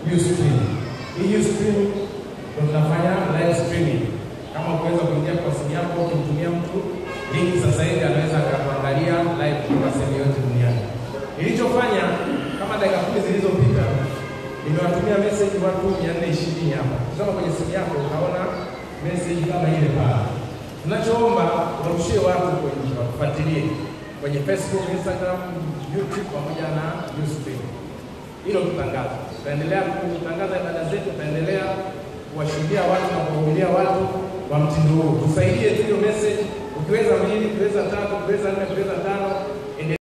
Ustream. Hii Ustream tunafanya live streaming. Kama ukiweza kuingia kwa simu yako ukimtumia mtu link sasa hivi anaweza kuangalia live kutoka sehemu yote duniani. Nilichofanya kama dakika 10 zilizopita nimewatumia message watu 420 hapa. Ukisoma kwenye simu yako utaona message kama ile pale. Tunachoomba warushie watu kwenye wafuatilie kwenye Facebook, Instagram, YouTube pamoja na Ustream. Hilo tutangaza. Tutaendelea kutangaza ibada zetu, tutaendelea kuwashuhudia watu na kuwahubiria watu wa mtindo huu. Tusaidie tu hiyo message. Ukiweza 2, ukiweza 3, ukiweza 4, ukiweza 5